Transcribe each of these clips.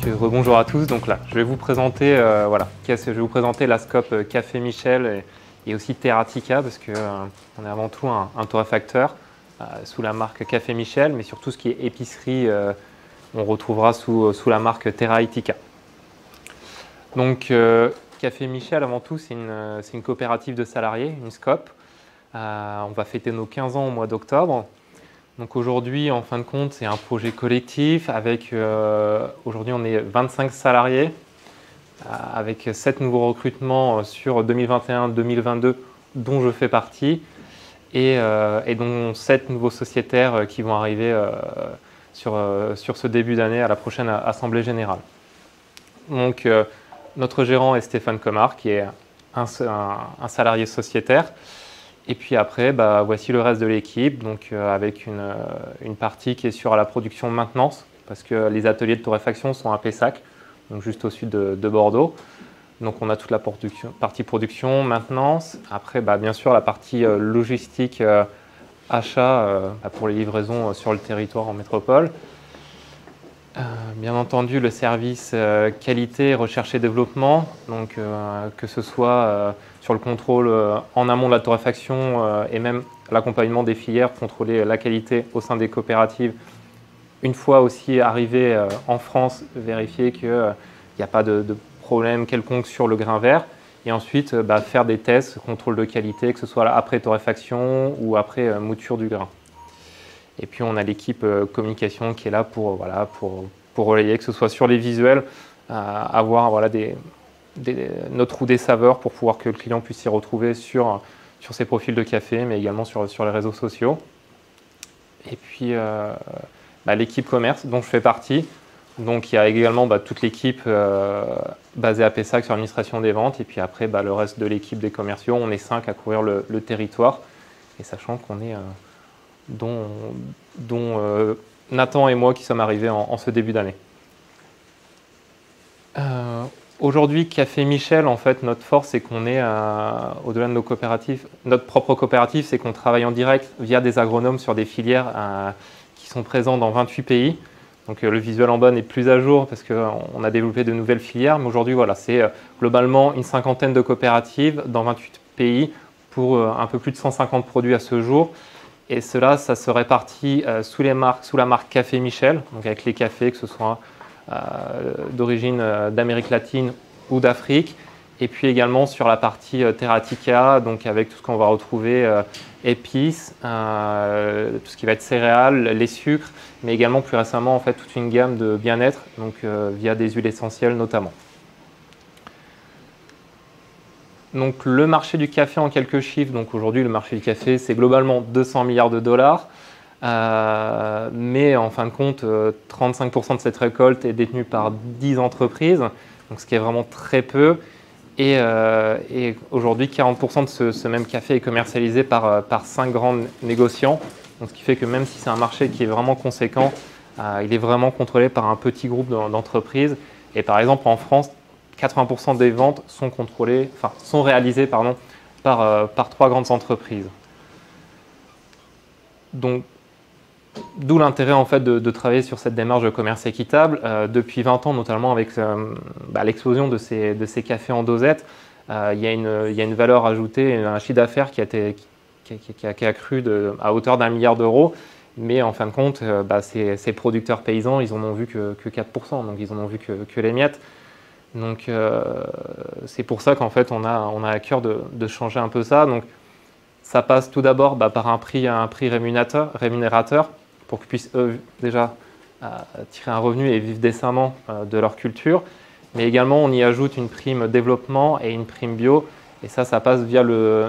Rebonjour à tous. Donc là, je vais vous présenter, je vais vous présenter la scope Café Michel et aussi Terratica parce que on est avant tout un torréfacteur sous la marque Café Michel, mais sur tout ce qui est épicerie, on retrouvera sous la marque Terratica. Donc Café Michel, avant tout, c'est une coopérative de salariés, une SCOP. On va fêter nos 15 ans au mois d'octobre. Donc aujourd'hui, en fin de compte, c'est un projet collectif avec, aujourd'hui on est 25 salariés avec 7 nouveaux recrutements sur 2021-2022 dont je fais partie et dont 7 nouveaux sociétaires qui vont arriver sur ce début d'année à la prochaine Assemblée Générale. Donc notre gérant est Stéphane Comard qui est un salarié sociétaire. Et puis après, voici le reste de l'équipe, donc avec une partie qui est sur la production maintenance, parce que les ateliers de torréfaction sont à Pessac, donc juste au sud de Bordeaux. Donc on a toute la partie production, maintenance. Après, bien sûr, la partie logistique, achat pour les livraisons sur le territoire en métropole. Bien entendu, le service qualité, recherche et développement, donc que ce soit sur le contrôle en amont de la torréfaction et même l'accompagnement des filières, contrôler la qualité au sein des coopératives. Une fois aussi arrivé en France, vérifier qu'il n'y a pas de problème quelconque sur le grain vert. Et ensuite, faire des tests, contrôle de qualité, que ce soit après torréfaction ou après mouture du grain. Et puis on a l'équipe communication qui est là pour relayer, que ce soit sur les visuels, avoir notre roue des saveurs pour pouvoir que le client puisse s'y retrouver sur ses profils de café, mais également sur les réseaux sociaux. Et puis l'équipe commerce dont je fais partie. Donc il y a également toute l'équipe basée à Pessac sur l'administration des ventes. Et puis après, le reste de l'équipe des commerciaux, on est 5 à couvrir le territoire. Et sachant qu'on est... dont Nathan et moi qui sommes arrivés en ce début d'année. Aujourd'hui, Café Michel, en fait, notre force, c'est qu'on est, au-delà de nos coopératives, notre propre coopérative, c'est qu'on travaille en direct via des agronomes sur des filières qui sont présents dans 28 pays. Donc le visuel en bas n'est plus à jour parce qu'on a développé de nouvelles filières. Mais aujourd'hui, c'est globalement une cinquantaine de coopératives dans 28 pays pour un peu plus de 150 produits à ce jour. Et cela, ça se répartit sous la marque Café Michel, donc avec les cafés, que ce soit d'origine d'Amérique latine ou d'Afrique. Et puis également sur la partie Terratica, donc avec tout ce qu'on va retrouver, épices, tout ce qui va être céréales, les sucres, mais également plus récemment en fait toute une gamme de bien-être, donc via des huiles essentielles notamment. Donc le marché du café en quelques chiffres, donc aujourd'hui le marché du café c'est globalement 200 milliards de dollars, mais en fin de compte 35% de cette récolte est détenue par 10 entreprises, donc ce qui est vraiment très peu, et aujourd'hui 40% de ce même café est commercialisé par 5 grands négociants, donc ce qui fait que même si c'est un marché qui est vraiment conséquent, il est vraiment contrôlé par un petit groupe d'entreprises, et par exemple en France, 80% des ventes sont réalisées par 3 grandes entreprises. Donc, d'où l'intérêt en fait de travailler sur cette démarche de commerce équitable. Depuis 20 ans, notamment avec l'explosion de ces cafés en dosette, il y a une valeur ajoutée, un chiffre d'affaires qui a cru à hauteur d'1 milliard d'euros. Mais en fin de compte, ces producteurs paysans, ils en ont vu que 4%, donc ils en ont vu que les miettes. Donc c'est pour ça qu'en fait on a à cœur de changer un peu ça. Donc ça passe tout d'abord par un prix rémunérateur pour qu'ils puissent eux déjà tirer un revenu et vivre décemment de leur culture. Mais également on y ajoute une prime développement et une prime bio. Et ça passe via le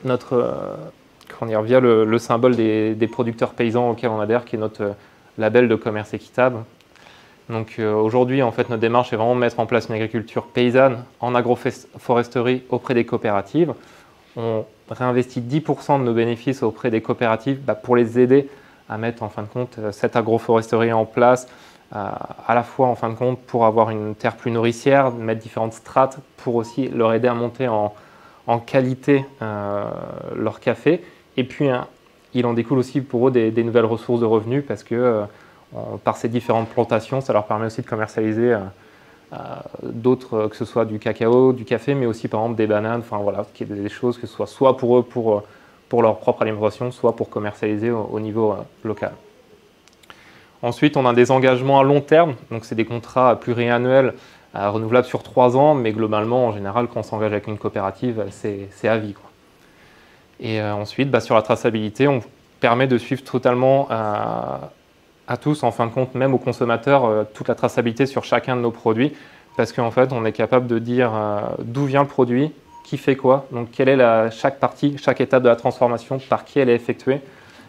symbole des producteurs paysans auxquels on adhère, qui est notre label de commerce équitable. Donc aujourd'hui, en fait, notre démarche est vraiment de mettre en place une agriculture paysanne en agroforesterie auprès des coopératives. On réinvestit 10% de nos bénéfices auprès des coopératives pour les aider à mettre en fin de compte cette agroforesterie en place, à la fois en fin de compte pour avoir une terre plus nourricière, mettre différentes strates pour aussi leur aider à monter en qualité leur café. Et puis il en découle aussi pour eux des nouvelles ressources de revenus parce que par ces différentes plantations. Ça leur permet aussi de commercialiser d'autres, que ce soit du cacao, du café, mais aussi par exemple des bananes, enfin voilà, qui est des choses que ce soit pour eux, pour leur propre alimentation, soit pour commercialiser au niveau local. Ensuite, on a des engagements à long terme, donc c'est des contrats pluriannuels renouvelables sur 3 ans, mais globalement, en général, quand on s'engage avec une coopérative, c'est à vie, quoi. Et ensuite, sur la traçabilité, on permet de suivre totalement à tous, en fin de compte, même aux consommateurs, toute la traçabilité sur chacun de nos produits, parce qu'en fait, on est capable de dire d'où vient le produit, qui fait quoi, donc quelle est chaque partie, chaque étape de la transformation, par qui elle est effectuée.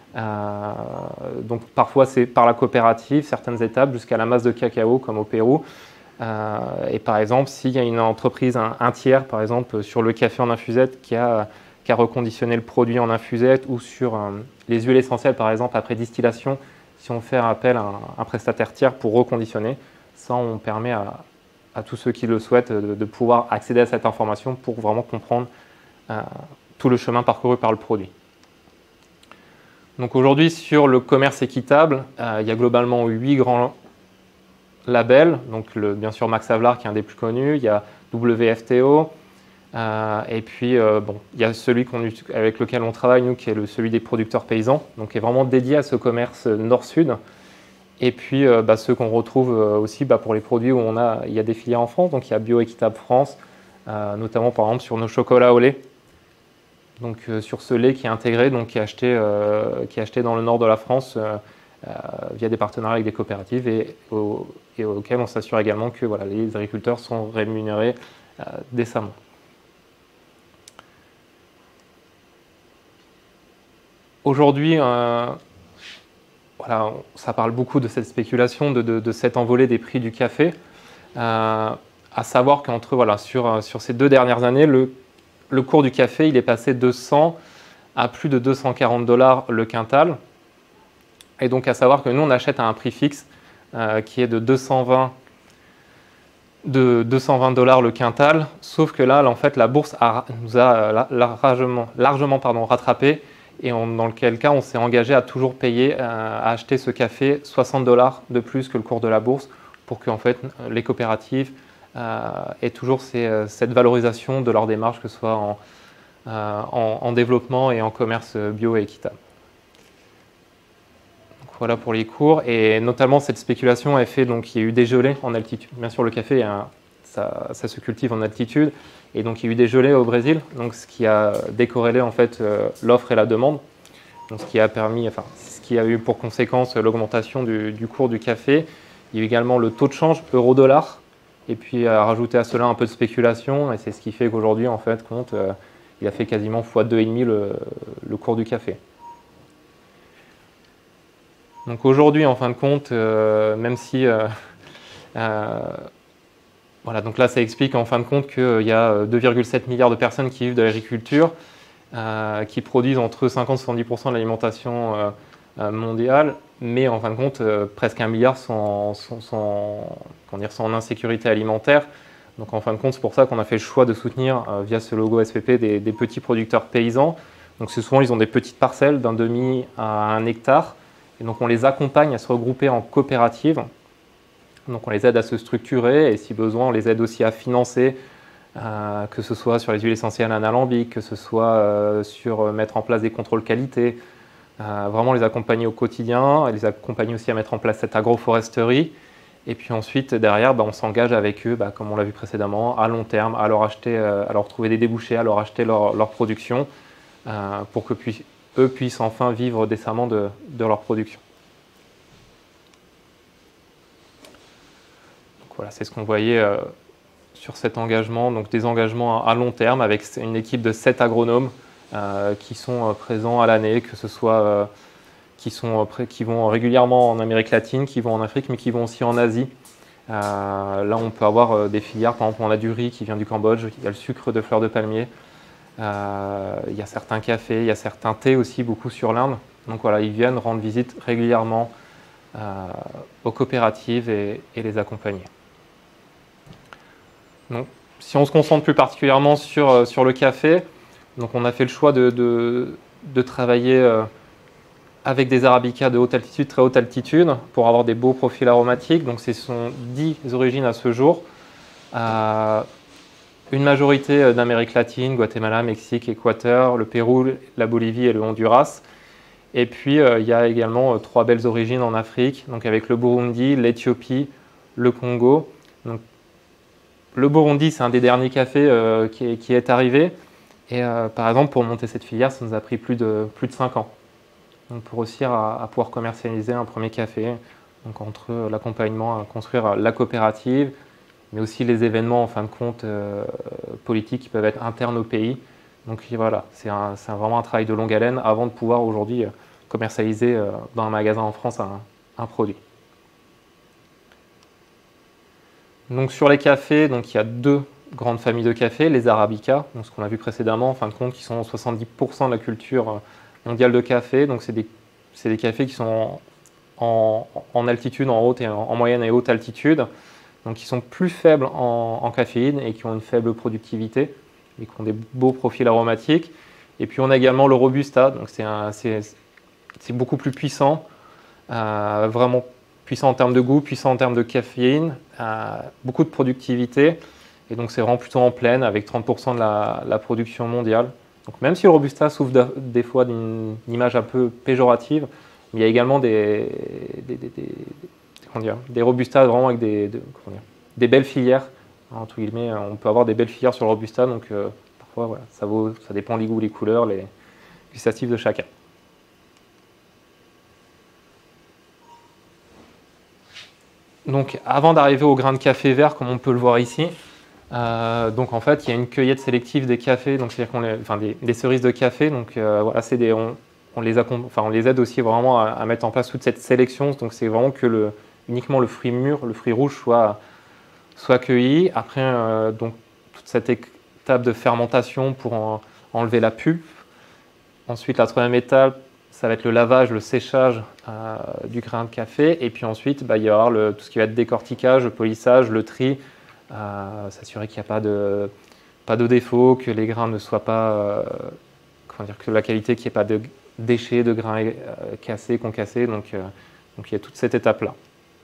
Donc parfois c'est par la coopérative, certaines étapes, jusqu'à la masse de cacao, comme au Pérou. Et par exemple, s'il y a une entreprise, un tiers, par exemple, sur le café en infusette qui a reconditionné le produit en infusette, ou sur les huiles essentielles, par exemple, après distillation, si on fait appel à un prestataire tiers pour reconditionner, ça, on permet à tous ceux qui le souhaitent de pouvoir accéder à cette information pour vraiment comprendre tout le chemin parcouru par le produit. Donc aujourd'hui, sur le commerce équitable, il y a globalement 8 grands labels. Donc bien sûr Max Havelaar qui est un des plus connus, il y a WFTO, et puis il y a celui avec lequel on travaille, nous, qui est celui des producteurs paysans, donc qui est vraiment dédié à ce commerce nord-sud. Et puis ceux qu'on retrouve aussi pour les produits où il y a des filières en France, donc il y a Bioéquitable France, notamment par exemple sur nos chocolats au lait. Donc sur ce lait qui est intégré, donc qui est acheté dans le nord de la France via des partenariats avec des coopératives, et auquel on s'assure également que les agriculteurs sont rémunérés décemment. Aujourd'hui, ça parle beaucoup de cette spéculation, de cette envolée des prix du café. À savoir qu'entre sur ces 2 dernières années, le cours du café, il est passé de 100 à plus de 240 $ le quintal. Et donc à savoir que nous, on achète à un prix fixe qui est de 220 $ le quintal. Sauf que là, en fait, la bourse nous a largement rattrapé. Et dans lequel cas, on s'est engagé à toujours payer, à acheter ce café 60 $ de plus que le cours de la bourse, pour que en fait, les coopératives aient toujours cette valorisation de leur démarche, que ce soit en développement et en commerce bio et équitable. Donc, voilà pour les cours. Et notamment, cette spéculation a fait, donc, il y a eu des gelées en altitude. Bien sûr, le café, ça se cultive en altitude. Et donc il y a eu des gelées au Brésil, donc ce qui a décorrélé en fait l'offre et la demande, donc ce qui a eu pour conséquence l'augmentation du cours du café. Il y a eu également le taux de change euro-dollar, et puis à rajouter à cela un peu de spéculation, et c'est ce qui fait qu'aujourd'hui en fait il a fait quasiment x2,5 le cours du café. Donc aujourd'hui en fin de compte, même si donc là, ça explique en fin de compte qu'il y a 2,7 milliards de personnes qui vivent de l'agriculture, qui produisent entre 50 et 70% de l'alimentation mondiale, mais en fin de compte, presque 1 milliard sont en insécurité alimentaire. Donc en fin de compte, c'est pour ça qu'on a fait le choix de soutenir via ce logo SPP des petits producteurs paysans. Donc souvent, ils ont des petites parcelles d'un demi à 1 hectare, et donc on les accompagne à se regrouper en coopératives. Donc on les aide à se structurer, et si besoin, on les aide aussi à financer, que ce soit sur les huiles essentielles alambiques, que ce soit sur mettre en place des contrôles qualité, vraiment les accompagner au quotidien, et les accompagner aussi à mettre en place cette agroforesterie. Et puis ensuite, derrière, on s'engage avec eux, comme on l'a vu précédemment, à long terme, à leur acheter, à leur trouver des débouchés, à leur acheter leur production, pour que eux puissent enfin vivre décemment de leur production. Voilà, c'est ce qu'on voyait sur cet engagement, donc des engagements à long terme avec une équipe de 7 agronomes qui sont présents à l'année, que ce soit qui vont régulièrement en Amérique latine, qui vont en Afrique, mais qui vont aussi en Asie. Là, on peut avoir des filières, par exemple, on a du riz qui vient du Cambodge, il y a le sucre de fleurs de palmier, il y a certains cafés, il y a certains thés aussi, beaucoup sur l'Inde. Donc voilà, ils viennent rendre visite régulièrement aux coopératives et les accompagner. Donc, si on se concentre plus particulièrement sur le café, donc on a fait le choix de travailler avec des arabicas de haute altitude, très haute altitude, pour avoir des beaux profils aromatiques. Donc ce sont 10 origines à ce jour. Une majorité d'Amérique latine, Guatemala, Mexique, Équateur, le Pérou, la Bolivie et le Honduras. Et puis il y a également 3 belles origines en Afrique, donc avec le Burundi, l'Éthiopie, le Congo. Donc, le Burundi, c'est un des derniers cafés qui est arrivé. Et par exemple, pour monter cette filière, ça nous a pris plus de 5 ans. Donc, pour réussir à pouvoir commercialiser un premier café, donc entre l'accompagnement à construire la coopérative, mais aussi les événements en fin de compte politiques qui peuvent être internes au pays. Donc voilà, c'est vraiment un travail de longue haleine avant de pouvoir aujourd'hui commercialiser dans un magasin en France un produit. Donc sur les cafés, donc il y a 2 grandes familles de cafés, les Arabica, donc ce qu'on a vu précédemment, en fin de compte, qui sont 70% de la culture mondiale de café. Donc c'est des cafés qui sont en altitude, en moyenne et haute altitude, donc qui sont plus faibles en caféine et qui ont une faible productivité, et qui ont des beaux profils aromatiques. Et puis on a également le Robusta, donc c'est beaucoup plus puissant, vraiment puissant en termes de goût, puissant en termes de caféine, beaucoup de productivité, et donc c'est vraiment plutôt en plaine avec 30% de la production mondiale. Donc même si le Robusta souffre des fois d'une image un peu péjorative, mais il y a également des Robustas vraiment avec des belles filières, entre guillemets. On peut avoir des belles filières sur le Robusta, donc parfois voilà, ça dépend les goûts, les couleurs, les gustatifs de chacun. Donc avant d'arriver au grain de café vert, comme on peut le voir ici, donc en fait il y a une cueillette sélective des cafés, donc c'est-à-dire des cerises de café. Donc voilà, on les aide aussi vraiment à mettre en place toute cette sélection. Donc c'est vraiment que uniquement le fruit mûr, le fruit rouge soit cueilli. Après donc toute cette étape de fermentation pour enlever la pulpe. Ensuite la troisième étape, ça va être le lavage, le séchage du grain de café. Et puis ensuite, il va y avoir tout ce qui va être décortiquage, le polissage, le tri, s'assurer qu'il n'y a pas de défaut, que les grains ne soient pas, que la qualité, qu'il n'y ait pas de déchets, de grains cassés, concassés. Donc il y a toute cette étape-là.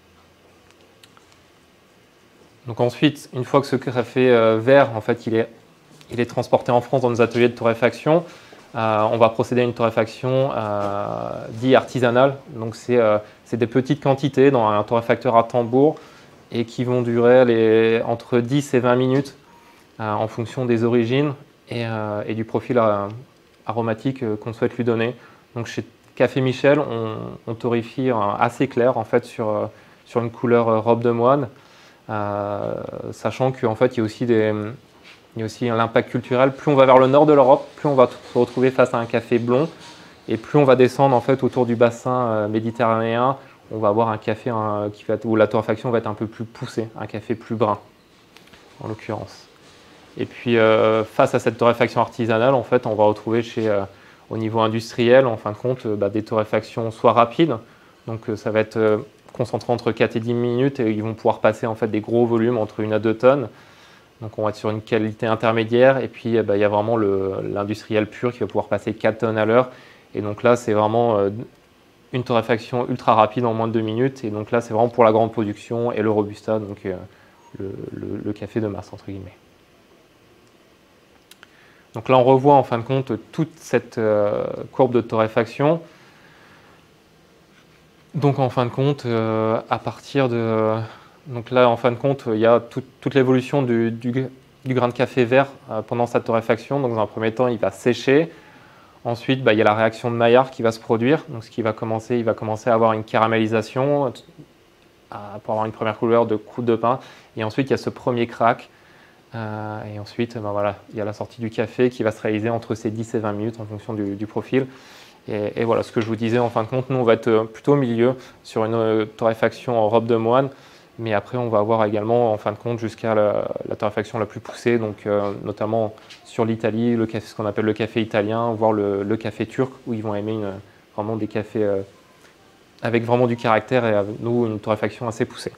Donc ensuite, une fois que ce café vert, en fait, il est transporté en France dans nos ateliers de torréfaction, on va procéder à une torréfaction dite artisanale. Donc c'est des petites quantités dans un torréfacteur à tambour et qui vont durer entre 10 et 20 minutes en fonction des origines et du profil aromatique qu'on souhaite lui donner. Donc chez Café Michel, on torréfie assez clair en fait sur une couleur robe de moine, sachant qu'en fait il y a aussi l'impact culturel. Plus on va vers le nord de l'Europe, plus on va se retrouver face à un café blond, et plus on va descendre en fait autour du bassin méditerranéen, on va avoir un café où la torréfaction va être un peu plus poussée, un café plus brun en l'occurrence. Et puis face à cette torréfaction artisanale, en fait, on va retrouver au niveau industriel, en fin de compte, des torréfactions soit rapides, donc ça va être concentré entre 4 et 10 minutes, et ils vont pouvoir passer en fait des gros volumes entre 1 à 2 tonnes. Donc on va être sur une qualité intermédiaire, et puis il y a vraiment l'industriel pur qui va pouvoir passer 4 tonnes à l'heure. Et donc là, c'est vraiment une torréfaction ultra rapide en moins de 2 minutes. Et donc là, c'est vraiment pour la grande production et le Robusta, donc le café de masse, entre guillemets. Donc là, on revoit en fin de compte toute cette courbe de torréfaction. Donc en fin de compte, à partir de... Donc là, en fin de compte, il y a toute l'évolution du grain de café vert pendant sa torréfaction. Donc dans un premier temps, il va sécher. Ensuite, il y a la réaction de Maillard qui va se produire. Donc il va commencer à avoir une caramélisation pour avoir une première couleur de croûte de pain. Et ensuite, il y a ce premier crack. Et ensuite, voilà, il y a la sortie du café qui va se réaliser entre ces 10 et 20 minutes en fonction du profil. Et voilà, ce que je vous disais, en fin de compte, nous, on va être plutôt au milieu sur une torréfaction en robe de moine. Mais après, on va avoir également, en fin de compte, jusqu'à la torréfaction la plus poussée, donc notamment sur l'Italie, ce qu'on appelle le café italien, voire le café turc, où ils vont aimer vraiment des cafés avec vraiment du caractère et avec nous, une torréfaction assez poussée.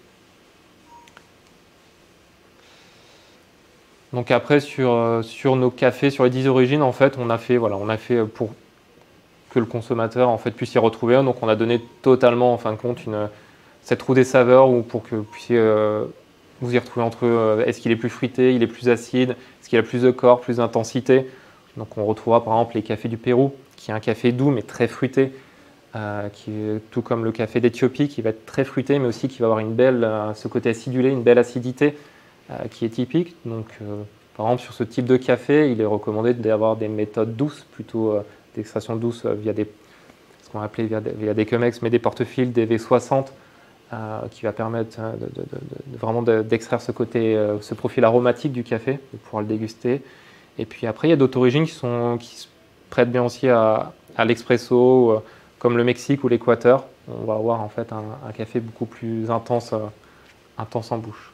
Donc après, sur nos cafés, sur les 10 origines, en fait, on a fait pour que le consommateur en fait, puisse y retrouver. Donc on a donné totalement en fin de compte cette roue des saveurs où pour que vous puissiez vous y retrouver entre eux. Est-ce qu'il est plus fruité, il est plus acide, est-ce qu'il a plus de corps, plus d'intensité. Donc on retrouvera par exemple les cafés du Pérou, qui est un café doux mais très fruité, qui est tout comme le café d'Éthiopie, qui va être très fruité mais aussi qui va avoir ce côté acidulé, une belle acidité qui est typique. Donc par exemple sur ce type de café, il est recommandé d'avoir des méthodes douces, plutôt d'extraction douce via ce qu'on appelait via des Chemex, mais des porte-fils, des V60, qui va permettre vraiment d'extraire ce profil aromatique du café, de pouvoir le déguster. Et puis après, il y a d'autres origines qui se prêtent bien aussi à l'expresso, comme le Mexique ou l'Équateur. On va avoir en fait un café beaucoup plus intense en bouche.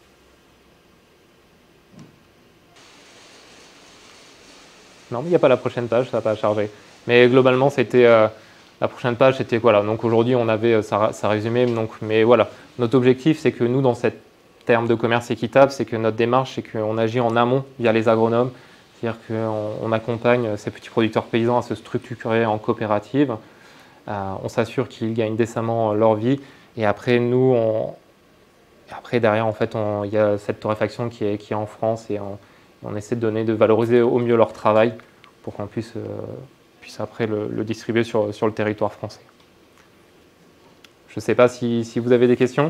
Non, mais il n'y a pas la prochaine page, ça n'a pas chargé. Mais globalement, la prochaine page, c'était voilà. Donc aujourd'hui, on avait ça résumé. Donc, mais voilà, notre objectif, c'est que nous, dans cette terme de commerce équitable, c'est que notre démarche, c'est qu'on agit en amont via les agronomes. C'est-à-dire qu'on accompagne ces petits producteurs paysans à se structurer en coopérative. On s'assure qu'ils gagnent décemment leur vie. Et après, derrière, en fait, il y a cette torréfaction qui est en France et on essaie de valoriser au mieux leur travail pour qu'on puisse après le distribuer sur le territoire français. Je ne sais pas si vous avez des questions.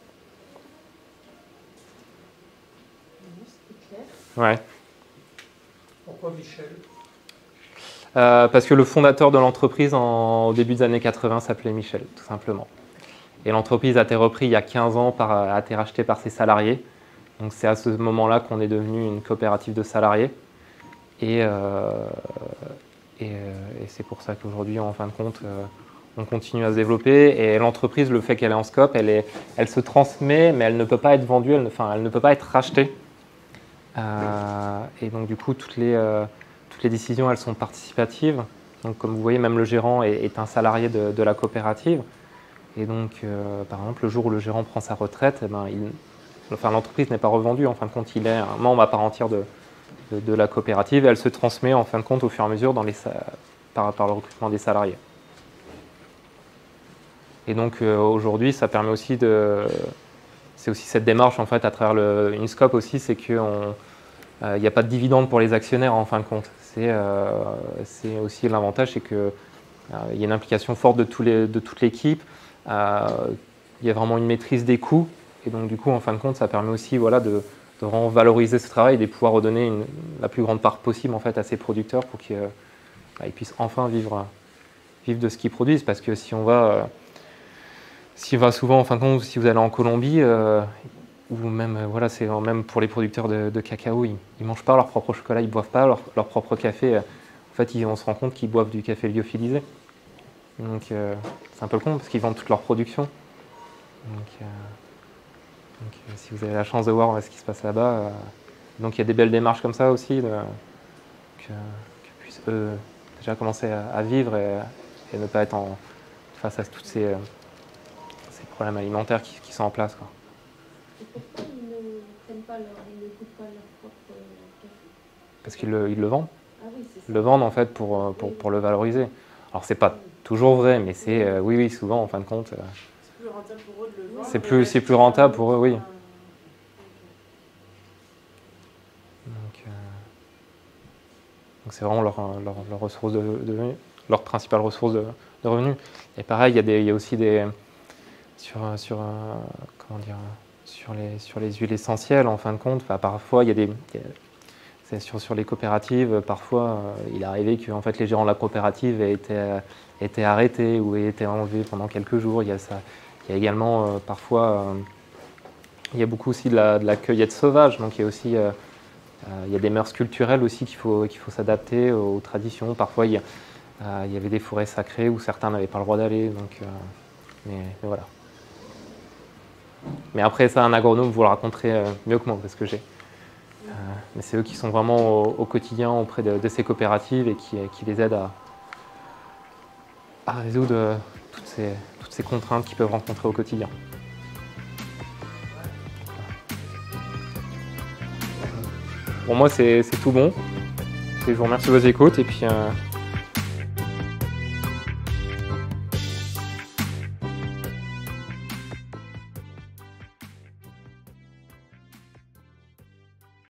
C'était clair. Ouais. Pourquoi Michel? Parce que le fondateur de l'entreprise au début des années 80 s'appelait Michel, tout simplement. Et l'entreprise a été reprise il y a 15 ans, a été rachetée par ses salariés. Donc c'est à ce moment-là qu'on est devenu une coopérative de salariés. Et c'est pour ça qu'aujourd'hui, en fin de compte, on continue à se développer. Et l'entreprise, le fait qu'elle est en scope, elle se transmet, mais elle ne peut pas être vendue, elle ne peut pas être rachetée. Et donc du coup, toutes les décisions, elles sont participatives. Donc comme vous voyez, même le gérant est un salarié de la coopérative. Et donc, par exemple, le jour où le gérant prend sa retraite, eh ben, l'entreprise n'est pas revendue. En fin de compte, il est un membre à part entière de la coopérative. Et elle se transmet en fin de compte au fur et à mesure par le recrutement des salariés. Et donc aujourd'hui, ça permet aussi c'est aussi cette démarche en fait à travers une scope aussi, c'est qu'il n'y a pas de dividende pour les actionnaires en fin de compte. C'est aussi l'avantage, c'est qu'il y a une implication forte de toute l'équipe. Il y a vraiment une maîtrise des coûts. Et donc du coup, en fin de compte, ça permet aussi de vraiment valoriser ce travail et de pouvoir redonner la plus grande part possible en fait, à ces producteurs pour qu'ils puissent enfin vivre de ce qu'ils produisent. Parce que si on va souvent, en fin de compte, si vous allez en Colombie, ou même, c'est même pour les producteurs de cacao, ils ne mangent pas leur propre chocolat, ils ne boivent pas leur propre café. En fait, on se rend compte qu'ils boivent du café lyophilisé. Donc c'est un peu con parce qu'ils vendent toute leur production. Donc si vous avez la chance de voir ce qui se passe là-bas, donc il y a des belles démarches comme ça aussi, que puissent eux déjà commencer à vivre et ne pas être face à tous ces problèmes alimentaires qui sont en place, quoi. Et pourquoi ils ne goûtent pas leur propre café? Parce qu'ils le vendent. Ah oui, c'est ça. Ils le vendent en fait pour le valoriser. Alors c'est pas toujours vrai, mais c'est oui, souvent en fin de compte. C'est plus rentable pour eux de le vendre. C'est plus rentable pour eux, oui. Donc c'est vraiment leur ressource de revenus, leur principale ressource de revenus. Et pareil, il y a aussi sur les huiles essentielles en fin de compte. Parfois sur les coopératives, parfois il est arrivé que en fait les gérants de la coopérative étaient arrêtés ou aient été enlevés pendant quelques jours. Il y a également parfois il y a beaucoup aussi de la cueillette sauvage, donc il y a aussi il y a des mœurs culturelles aussi qu'il faut s'adapter aux traditions. Parfois, il y avait des forêts sacrées où certains n'avaient pas le droit d'aller. Mais voilà. Mais après, ça, un agronome vous le raconterait mieux que moi, parce que mais c'est eux qui sont vraiment au quotidien auprès de ces coopératives et qui les aident à résoudre toutes ces contraintes qu'ils peuvent rencontrer au quotidien. Pour moi, c'est tout bon. Je vous remercie de vos écoutes et puis